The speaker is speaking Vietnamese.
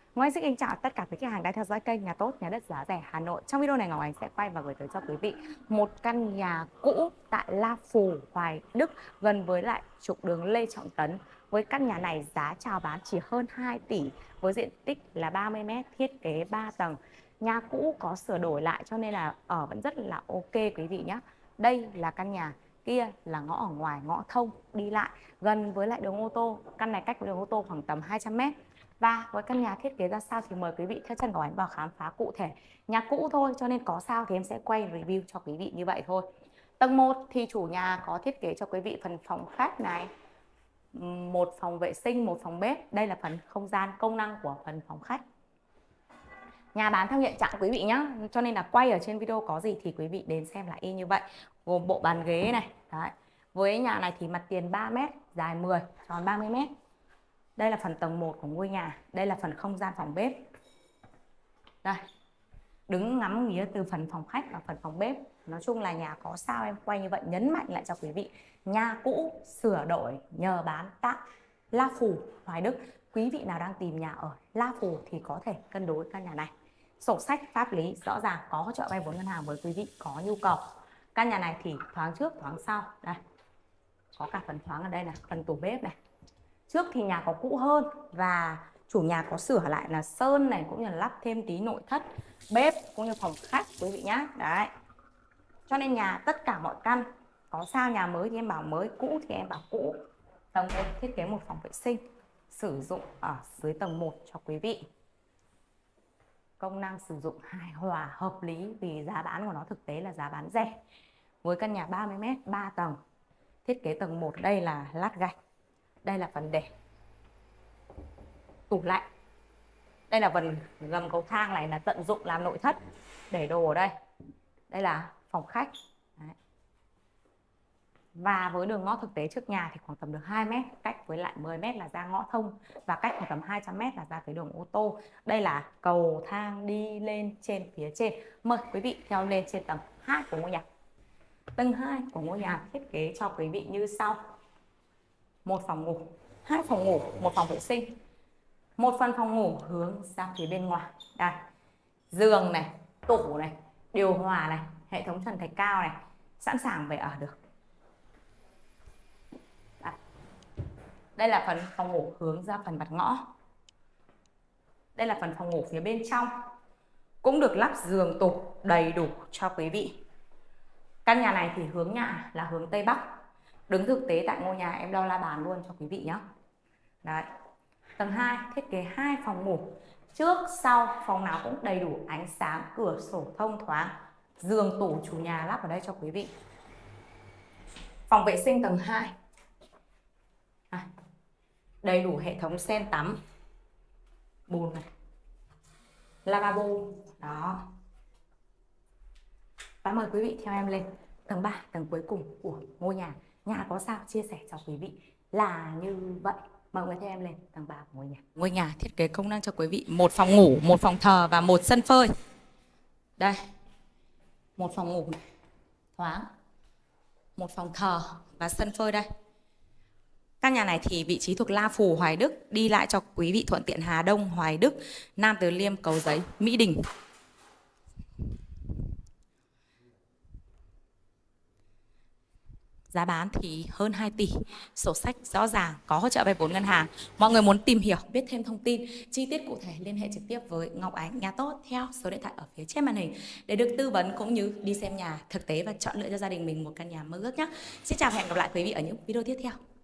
Ngoại xin kính chào tất cả quý khách hàng đang theo dõi kênh Nhà Tốt Nhà Đất Giá Rẻ Hà Nội. Trong video này Ngọc Ánh sẽ quay và gửi tới cho quý vị một căn nhà cũ tại La Phù, Hoài Đức, gần với lại trục đường Lê Trọng Tấn. Với căn nhà này giá chào bán chỉ hơn 2 tỷ với diện tích là 30 m, thiết kế 3 tầng. Nhà cũ có sửa đổi lại cho nên là ở vẫn rất là ok quý vị nhé. Đây là căn nhà, kia là ngõ ở ngoài, ngõ thông đi lại gần với lại đường ô tô. Căn này cách đường ô tô khoảng tầm 200 m. Và với căn nhà thiết kế ra sao thì mời quý vị theo chân của Ánh vào khám phá cụ thể. Nhà cũ thôi cho nên có sao thì em sẽ quay review cho quý vị như vậy thôi. Tầng 1 thì chủ nhà có thiết kế cho quý vị phần phòng khách này, một phòng vệ sinh, một phòng bếp. Đây là phần không gian công năng của phần phòng khách. Nhà bán theo hiện trạng quý vị nhé, cho nên là quay ở trên video có gì thì quý vị đến xem là y như vậy. Gồm bộ bàn ghế này. Đấy. Với nhà này thì mặt tiền 3 m, dài 10, tròn 30 m. Đây là phần tầng 1 của ngôi nhà. Đây là phần không gian phòng bếp. Đây. Đứng ngắm nghía từ phần phòng khách và phần phòng bếp. Nói chung là nhà có sao em quay như vậy, nhấn mạnh lại cho quý vị. Nhà cũ sửa đổi nhờ bán tại La Phù, Hoài Đức. Quý vị nào đang tìm nhà ở La Phù thì có thể cân đối căn nhà này. Sổ sách pháp lý rõ ràng, có hỗ trợ vay vốn ngân hàng với quý vị có nhu cầu. Căn nhà này thì thoáng trước thoáng sau. Đây. Có cả phần thoáng ở đây này, phần tủ bếp này. Trước thì nhà có cũ hơn và chủ nhà có sửa lại là sơn này, cũng như là lắp thêm tí nội thất, bếp cũng như phòng khách quý vị nhá. Đấy. Cho nên nhà tất cả mọi căn có sao nhà mới thì em bảo mới, cũ thì em bảo cũ. Tầng 1 thiết kế một phòng vệ sinh sử dụng ở dưới tầng 1 cho quý vị. Công năng sử dụng hài hòa hợp lý vì giá bán của nó thực tế là giá bán rẻ. Với căn nhà 30 m, 3 tầng. Thiết kế tầng 1 đây là lát gạch. Đây là phần để tủ lạnh. Đây là phần gầm cầu thang này là tận dụng làm nội thất, để đồ ở đây. Đây là phòng khách. Đấy. Và với đường ngõ thực tế trước nhà thì khoảng tầm được 2 m, cách với lại 10 m là ra ngõ thông và cách khoảng tầm 200 m là ra tới đường ô tô. Đây là cầu thang đi lên trên phía trên. Mời quý vị theo lên trên tầng 2 của ngôi nhà. Tầng 2 của ngôi nhà thiết kế cho quý vị như sau. Một phòng ngủ, 2 phòng ngủ, một phòng vệ sinh. Một phần phòng ngủ hướng ra phía bên ngoài. Đây. Giường này, tủ này, điều hòa này, hệ thống trần thạch cao này, sẵn sàng về ở được. Đây là phần phòng ngủ hướng ra phần mặt ngõ. Đây là phần phòng ngủ phía bên trong. Cũng được lắp giường tủ đầy đủ cho quý vị. Căn nhà này thì hướng nhà là hướng Tây Bắc. Đứng thực tế tại ngôi nhà em đo la bàn luôn cho quý vị nhé. Đấy. Tầng 2 thiết kế 2 phòng ngủ. Trước sau phòng nào cũng đầy đủ ánh sáng, cửa sổ thông thoáng. Giường tủ chủ nhà lắp ở đây cho quý vị. Phòng vệ sinh tầng 2. Đầy đủ hệ thống sen tắm, bồn này, lavabo. Đó. Và mời quý vị theo em lên tầng 3, tầng cuối cùng của ngôi nhà. Nhà có sao chia sẻ cho quý vị là như vậy. Mời quý vị theo em lên tầng 3 của ngôi nhà. Ngôi nhà thiết kế công năng cho quý vị một phòng ngủ, một phòng thờ và một sân phơi. Đây. Một phòng ngủ này, thoáng. Một phòng thờ và sân phơi đây. Căn nhà này thì vị trí thuộc La Phù, Hoài Đức, đi lại cho quý vị thuận tiện Hà Đông, Hoài Đức, Nam Từ Liêm, Cầu Giấy, Mỹ Đình. Giá bán thì hơn 2 tỷ, sổ sách rõ ràng, có hỗ trợ vay vốn ngân hàng. Mọi người muốn tìm hiểu, biết thêm thông tin, chi tiết cụ thể liên hệ trực tiếp với Ngọc Ánh Nhà Tốt theo số điện thoại ở phía trên màn hình để được tư vấn cũng như đi xem nhà thực tế và chọn lựa cho gia đình mình một căn nhà mơ ước nhé. Xin chào và hẹn gặp lại quý vị ở những video tiếp theo.